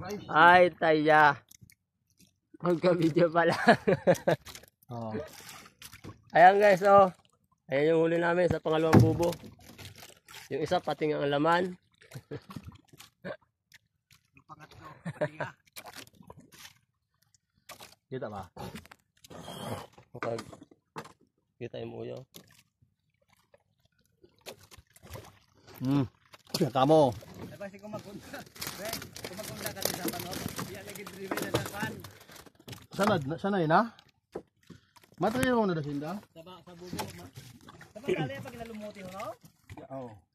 Ay, taya. Magka-video pala. Oh. Ayan guys, oh. Ayan yung huli namin sa pangalawang bubo. Yung isa pating ang laman. Yung pangatlo, patinga. Kita ba? Kapag kita yung uyo. Kamo. Kasi kung magpunta ka sa panot, yan lagi driven na dapan. Sana yun ha? Matrayo mo na dasinda? Sa bubo. Sa pagkali pag nalumuti ho, no? Oo.